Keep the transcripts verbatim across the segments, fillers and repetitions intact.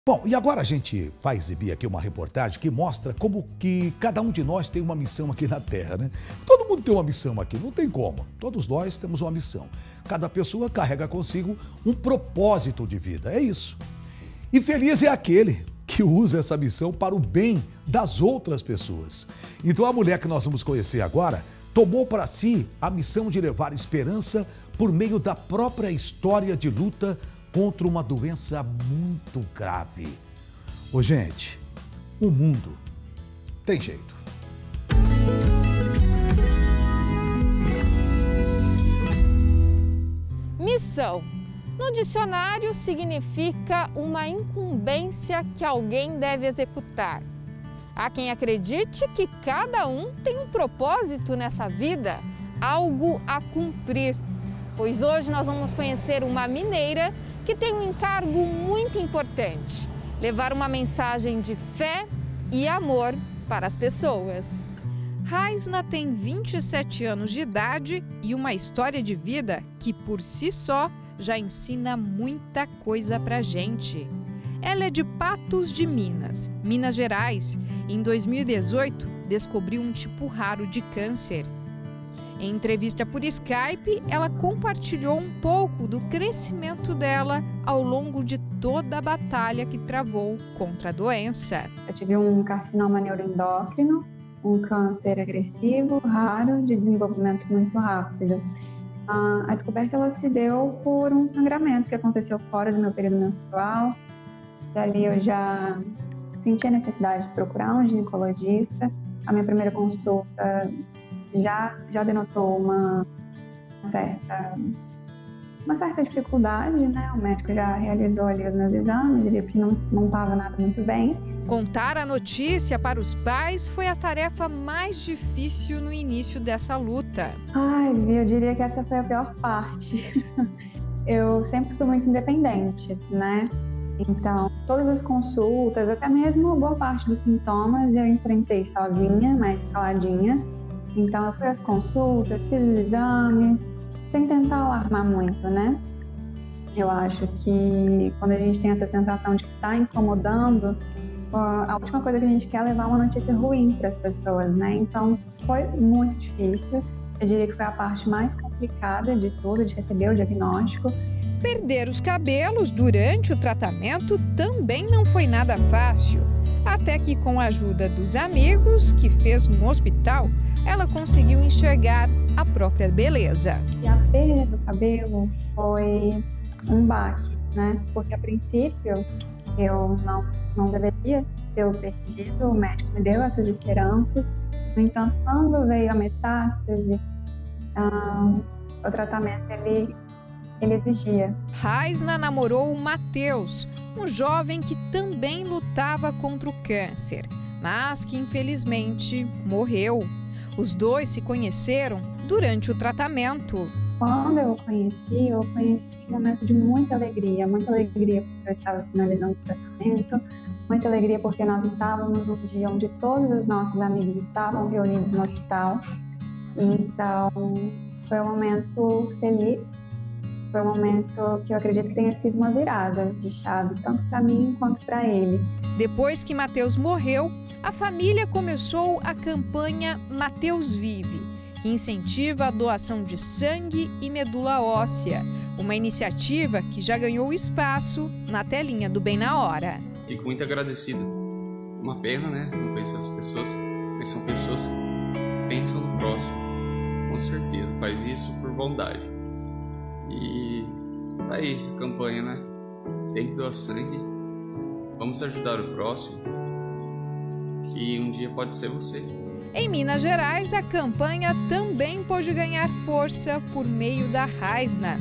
Bom, e agora a gente vai exibir aqui uma reportagem que mostra como que cada um de nós tem uma missão aqui na Terra, né? Todo mundo tem uma missão aqui, não tem como. Todos nós temos uma missão. Cada pessoa carrega consigo um propósito de vida, é isso. E feliz é aquele que usa essa missão para o bem das outras pessoas. Então a mulher que nós vamos conhecer agora tomou para si a missão de levar esperança por meio da própria história de luta contra uma doença muito grave. Ô, gente, o mundo tem jeito. Missão. No dicionário significa uma incumbência que alguém deve executar. Há quem acredite que cada um tem um propósito nessa vida, algo a cumprir. Pois hoje nós vamos conhecer uma mineira que tem um encargo muito importante: levar uma mensagem de fé e amor para as pessoas. Raisna tem vinte e sete anos de idade e uma história de vida que, por si só, já ensina muita coisa pra gente. Ela é de Patos de Minas, Minas Gerais, e em dois mil e dezoito descobriu um tipo raro de câncer. Em entrevista por Skype, ela compartilhou um pouco do crescimento dela ao longo de toda a batalha que travou contra a doença. Eu tive um carcinoma neuroendócrino, um câncer agressivo, raro, de desenvolvimento muito rápido. A descoberta ela se deu por um sangramento que aconteceu fora do meu período menstrual. Dali eu já senti a necessidade de procurar um ginecologista. A minha primeira consulta já, já denotou uma certa, uma certa dificuldade, né? O médico já realizou ali os meus exames e viu que não não estava nada muito bem. Contar a notícia para os pais foi a tarefa mais difícil no início dessa luta. Ai, eu diria que essa foi a pior parte. Eu sempre fui muito independente, né? Então, todas as consultas, até mesmo boa parte dos sintomas, eu enfrentei sozinha, mais caladinha. Então, eu fui às consultas, fiz os exames, sem tentar alarmar muito, né? Eu acho que quando a gente tem essa sensação de que está incomodando, a última coisa que a gente quer é levar uma notícia ruim para as pessoas, né? Então, foi muito difícil. Eu diria que foi a parte mais complicada de tudo, de receber o diagnóstico. Perder os cabelos durante o tratamento também não foi nada fácil. Até que, com a ajuda dos amigos que fez no hospital, ela conseguiu enxergar a própria beleza. E a perda do cabelo foi um baque, né? Porque, a princípio, eu não, não deveria ter o perdido, o médico me deu essas esperanças. No entanto, quando veio a metástase, ah, o tratamento ele, ele exigia. Raisna namorou o Matheus, um jovem que também lutava contra o câncer, mas que infelizmente morreu. Os dois se conheceram durante o tratamento. Quando eu o conheci, eu conheci um momento de muita alegria, muita alegria porque eu estava finalizando o tratamento, muita alegria porque nós estávamos num dia onde todos os nossos amigos estavam reunidos no hospital. Então, foi um momento feliz, foi um momento que eu acredito que tenha sido uma virada de chave, tanto para mim quanto para ele. Depois que Matheus morreu, a família começou a campanha Matheus Vive, que incentiva a doação de sangue e medula óssea, uma iniciativa que já ganhou espaço na telinha do Bem na Hora. Fico muito agradecido. Uma pena, né? Não conhecer as pessoas, mas são pessoas que pensam no próximo. Com certeza, faz isso por bondade. E tá aí a campanha, né? Tem que doar sangue. Vamos ajudar o próximo, que um dia pode ser você. Em Minas Gerais, a campanha também pôde ganhar força por meio da Raisna.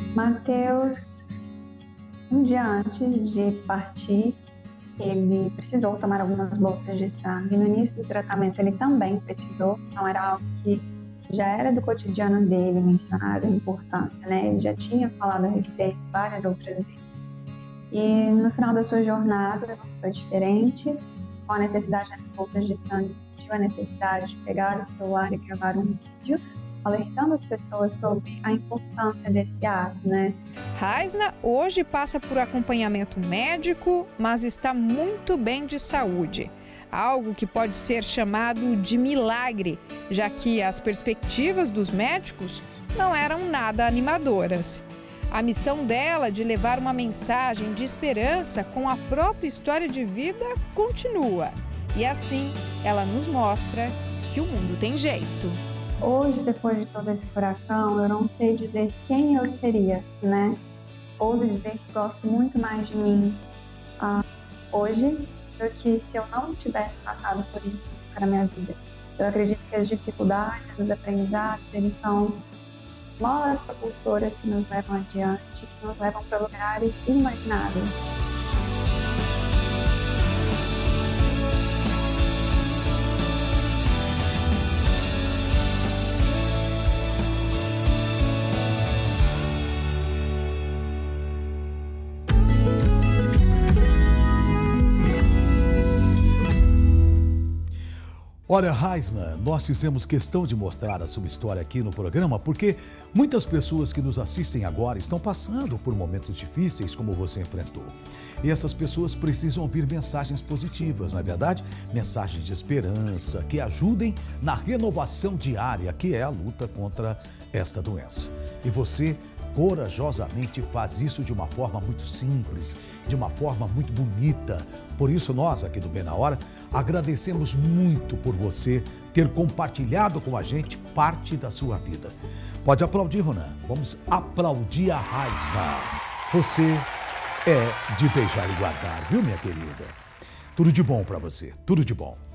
Matheus, um dia antes de partir, ele precisou tomar algumas bolsas de sangue. No início do tratamento ele também precisou, então era algo que já era do cotidiano dele, mencionado a importância, né? Ele já tinha falado a respeito várias outras vezes. E no final da sua jornada não foi diferente. Com a necessidade dessas bolsas de sangue, surgiu a necessidade de pegar o celular e gravar um vídeo alertando as pessoas sobre a importância desse ato, né? Raisna hoje passa por acompanhamento médico, mas está muito bem de saúde. Algo que pode ser chamado de milagre, já que as perspectivas dos médicos não eram nada animadoras. A missão dela de levar uma mensagem de esperança com a própria história de vida continua. E assim, ela nos mostra que o mundo tem jeito. Hoje, depois de todo esse furacão, eu não sei dizer quem eu seria, né? Ouso dizer que gosto muito mais de mim uh, hoje do que se eu não tivesse passado por isso para a minha vida. Eu acredito que as dificuldades, os aprendizados, eles são molas propulsoras que nos levam adiante, que nos levam para lugares inimagináveis. Olha, Raisna, nós fizemos questão de mostrar a sua história aqui no programa porque muitas pessoas que nos assistem agora estão passando por momentos difíceis como você enfrentou. E essas pessoas precisam ouvir mensagens positivas, não é verdade? Mensagens de esperança que ajudem na renovação diária, que é a luta contra esta doença. E você corajosamente faz isso de uma forma muito simples, de uma forma muito bonita. Por isso nós aqui do Bem na Hora agradecemos muito por você ter compartilhado com a gente parte da sua vida. Pode aplaudir, Ronan. Vamos aplaudir a Raisna. Você é de beijar e guardar, viu, minha querida? Tudo de bom para você, tudo de bom.